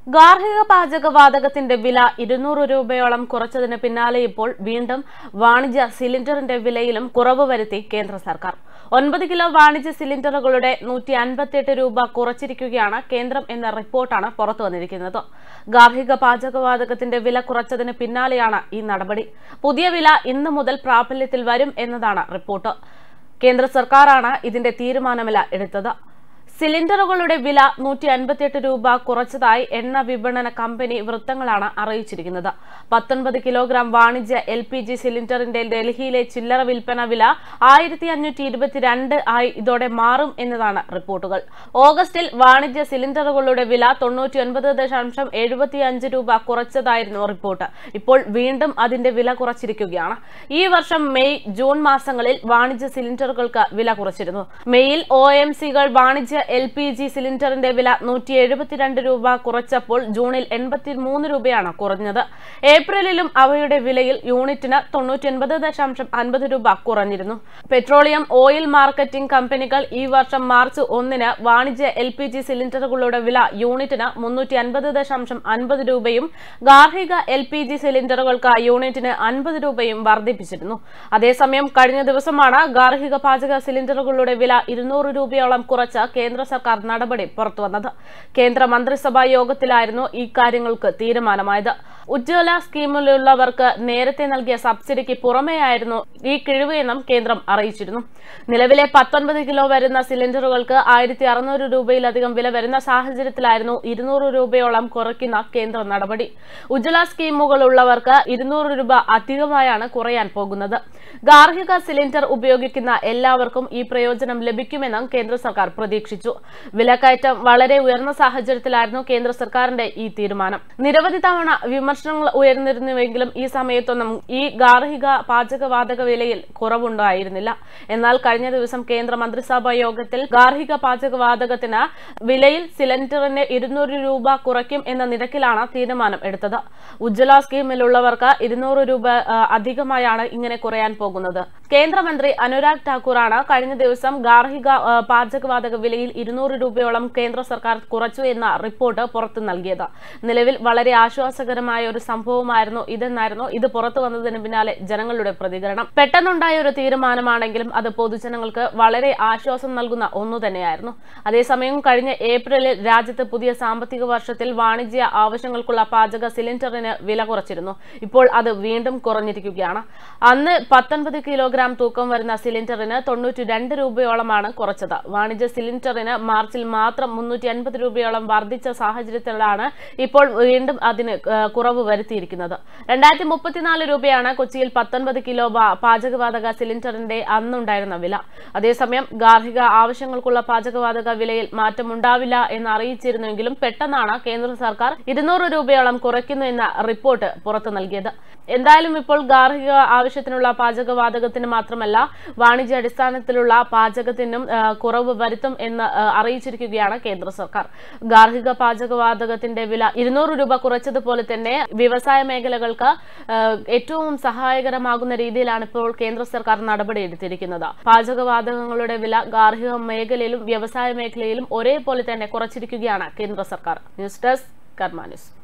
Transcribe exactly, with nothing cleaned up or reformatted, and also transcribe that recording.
ഗാർഹിക പാചകവാതകത്തിന്റെ വില ഇരുന്നൂറ് രൂപയോളം കുറച്ചതിന് പിന്നാലെ ഇപ്പോൾ വീണ്ടും വാണിജ്യ സിലിണ്ടറിന്റെ വിലയിലും കുറവ് വരുത്തി കേന്ദ്ര സർക്കാർ. ഒൻപത് കിലോ വാണിജ്യ സിലിണ്ടറുകളുടെ നൂറ്റി അൻപത്തിയെട്ട് രൂപ കുറച്ചിരിക്കുകയാണ് കേന്ദ്രം എന്ന റിപ്പോർട്ടാണ് പുറത്തുവന്നിരിക്കുന്നത്. ഗാർഹിക പാചകവാതകത്തിന്റെ വില കുറച്ചതിന് പിന്നാലെയാണ് ഈ നടപടി. പുതിയ വില ഇന്നു മുതൽ പ്രാബല്യത്തിൽ വരും എന്നതാണ് റിപ്പോർട്ട്. കേന്ദ്ര സർക്കാരാണ് ഇതിന്റെ തീരുമാനമില്ല എടുത്തത്. സിലിണ്ടറുകളുടെ വില നൂറ്റി അൻപത്തിയെട്ട് രൂപ കുറച്ചതായി എണ്ണ വിപണന കമ്പനി വൃത്തങ്ങളാണ് അറിയിച്ചിരിക്കുന്നത്. പത്തൊൻപത് കിലോഗ്രാം വാണിജ്യ എൽ പി ജി സിലിണ്ടറിന്റെ ഡൽഹിയിലെ ചില്ലറ വിൽപ്പന വില ആയിരത്തി അഞ്ഞൂറ്റി ഇരുപത്തിരണ്ട് ആയി ഇതോടെ മാറും എന്നതാണ് റിപ്പോർട്ടുകൾ. ഓഗസ്റ്റിൽ വാണിജ്യ സിലിണ്ടറുകളുടെ വില തൊണ്ണൂറ്റി ഒൻപത് ദശാംശം എഴുപത്തി അഞ്ച് രൂപ കുറച്ചതായിരുന്നു റിപ്പോർട്ട്. ഇപ്പോൾ വീണ്ടും അതിന്റെ വില കുറച്ചിരിക്കുകയാണ്. ഈ വർഷം മെയ് ജൂൺ മാസങ്ങളിൽ വാണിജ്യ സിലിണ്ടറുകൾക്ക് വില കുറച്ചിരുന്നു. മെയ്യിൽ ഒ എം സികൾ വാണിജ്യ എൽ പി ജി സിലിണ്ടറിന്റെ വില നൂറ്റി എഴുപത്തിരണ്ട് രൂപ കുറച്ചപ്പോൾ ജൂണിൽ എൺപത്തി മൂന്ന് രൂപയാണ് കുറഞ്ഞത്. ഏപ്രിലിലും അവയുടെ വിലയിൽ യൂണിറ്റിന് തൊണ്ണൂറ്റി ഒൻപത് ദശാംശം അൻപത് രൂപ കുറഞ്ഞിരുന്നു. പെട്രോളിയം ഓയിൽ മാർക്കറ്റിംഗ് കമ്പനികൾ ഈ വർഷം മാർച്ച് ഒന്നിന് വാണിജ്യ എൽ പി ജി സിലിണ്ടറുകളുടെ വില യൂണിറ്റിന് മുന്നൂറ്റി അൻപത് ദശാംശം അൻപത് രൂപയും ഗാർഹിക എൽ പി ജി സിലിണ്ടറുകൾക്ക് യൂണിറ്റിന് അൻപത് രൂപയും വർദ്ധിപ്പിച്ചിരുന്നു. അതേസമയം കഴിഞ്ഞ ദിവസമാണ് ഗാർഹിക പാചക സിലിണ്ടറുകളുടെ വില ഇരുന്നൂറ് രൂപയോളം കുറച്ച് കേന്ദ്ര സർക്കാർ നടപടി പുറത്തുവന്നത്. കേന്ദ്ര മന്ത്രിസഭാ യോഗത്തിലായിരുന്നു ഈ കാര്യങ്ങൾക്ക് തീരുമാനമായത്. ഉജ്ജ്വല സ്കീമിലുള്ളവർക്ക് നേരത്തെ നൽകിയ സബ്സിഡിക്ക് പുറമെയായിരുന്നു ഈ കിഴിവ് എന്നും കേന്ദ്രം അറിയിച്ചിരുന്നു. നിലവിലെ പത്തൊൻപത് കിലോ വരുന്ന സിലിണ്ടറുകൾക്ക് ആയിരത്തി അറുന്നൂറ് രൂപയിലധികം വില വരുന്ന സാഹചര്യത്തിലായിരുന്നു ഇരുന്നൂറ് രൂപയോളം കുറയ്ക്കുന്ന കേന്ദ്ര നടപടി. ഉജ്ജ്വല സ്കീമുകളുള്ളവർക്ക് ഇരുന്നൂറ് രൂപ അധികമായാണ് കുറയാൻ പോകുന്നത്. ഗാർഹിക സിലിണ്ടർ ഉപയോഗിക്കുന്ന എല്ലാവർക്കും ഈ പ്രയോജനം ലഭിക്കുമെന്നും കേന്ദ്ര സർക്കാർ പ്രതീക്ഷിച്ചു. വിലക്കയറ്റം വളരെ ഉയർന്ന സാഹചര്യത്തിലായിരുന്നു കേന്ദ്ര സർക്കാരിന്റെ ഈ തീരുമാനം. നിരവധി തവണ വിമർശനങ്ങൾ ഉയർന്നിരുന്നുവെങ്കിലും ഈ സമയത്തൊന്നും ഈ ഗാർഹിക പാചകവാതക വിലയിൽ കുറവുണ്ടായിരുന്നില്ല. എന്നാൽ കഴിഞ്ഞ ദിവസം കേന്ദ്ര മന്ത്രിസഭാ യോഗത്തിൽ ഗാർഹിക പാചകവാതകത്തിന് വിലയിൽ സിലിണ്ടറിന് ഇരുന്നൂറ് രൂപ കുറയ്ക്കും എന്ന നിരക്കിലാണ് തീരുമാനം എടുത്തത്. ഉജ്ജ്വല സ്കീമിലുള്ളവർക്ക് ഇരുന്നൂറ് രൂപ അധികമായാണ് ഇങ്ങനെ കുറയാൻ പോകുന്നത്. കേന്ദ്രമന്ത്രി അനുരാഗ് ഠാക്കൂറാണ് കഴിഞ്ഞ ദിവസം ഗാർഹിക പാചകവാതക വിലയിൽ ഇരുന്നൂറ് രൂപയോളം കേന്ദ്ര സർക്കാർ കുറച്ചു എന്ന റിപ്പോർട്ട് പുറത്തു നൽകിയത്. നിലവിൽ വളരെ ആശ്വാസകരമായ ഒരു സംഭവമായിരുന്നു ഇതെന്നായിരുന്നു ഇത് പുറത്തു വന്നതിന് പിന്നാലെ ജനങ്ങളുടെ പ്രതികരണം. പെട്ടെന്നുണ്ടായ ഒരു തീരുമാനമാണെങ്കിലും അത് പൊതുജനങ്ങൾക്ക് വളരെ ആശ്വാസം നൽകുന്ന ഒന്നു തന്നെയായിരുന്നു. അതേസമയം കഴിഞ്ഞ ഏപ്രിലിൽ രാജ്യത്ത് പുതിയ സാമ്പത്തിക വർഷത്തിൽ വാണിജ്യ ആവശ്യങ്ങൾക്കുള്ള പാചക സിലിണ്ടറിന് വില കുറച്ചിരുന്നു. ഇപ്പോൾ അത് വീണ്ടും കുറഞ്ഞിരിക്കുകയാണ്. അന്ന് പത്തൊൻപത് കിലോഗ്രാം തൂക്കം വരുന്ന സിലിണ്ടറിന് തൊണ്ണൂറ്റി രണ്ട് രൂപയോളമാണ് കുറച്ചത്. വാണിജ്യ സിലിണ്ടറിന് മാർച്ചിൽ മാത്രം മുന്നൂറ്റി അൻപത് രൂപയോളം വർദ്ധിച്ച സാഹചര്യത്തിലാണ് ഇപ്പോൾ വീണ്ടും അതിന് കുറവ് വരുത്തിയിരിക്കുന്നത്. രണ്ടായിരത്തി മുപ്പത്തിനാല് രൂപയാണ് കൊച്ചിയിൽ പത്തൊൻപത് കിലോ പാചകവാതക സിലിണ്ടറിന്റെ അന്നുണ്ടായിരുന്ന വില. അതേസമയം ഗാർഹിക ആവശ്യങ്ങൾക്കുള്ള പാചകവാതക വിലയിൽ മാറ്റമുണ്ടാവില്ല എന്ന് അറിയിച്ചിരുന്നെങ്കിലും പെട്ടെന്നാണ് കേന്ദ്ര സർക്കാർ ഇരുന്നൂറ് രൂപയോളം കുറയ്ക്കുന്നു എന്ന റിപ്പോർട്ട് പുറത്തു നൽകിയത്. എന്തായാലും ഇപ്പോൾ ഗാർഹിക ആവശ്യത്തിനുള്ള പാചകവാതകത്തിന് മാത്രമല്ല വാണിജ്യ അടിസ്ഥാനത്തിലുള്ള പാചകത്തിനും കുറവ് വരുത്തും എന്ന് അറിയിച്ചിരിക്കുകയാണ് കേന്ദ്ര സർക്കാർ. ഗാർഹിക പാചകവാതകത്തിന്റെ വില ഇരുന്നൂറ് രൂപ കുറച്ചതുപോലെ തന്നെ വ്യവസായ മേഖലകൾക്ക് ഏറ്റവും സഹായകരമാകുന്ന രീതിയിലാണ് ഇപ്പോൾ കേന്ദ്ര സർക്കാർ നടപടിയെടുത്തിരിക്കുന്നത്. പാചകവാതകങ്ങളുടെ വില ഗാർഹിക മേഖലയിലും വ്യവസായ മേഖലയിലും ഒരേപോലെ തന്നെ കുറച്ചിരിക്കുകയാണ് കേന്ദ്ര സർക്കാർ. News desk Karma news.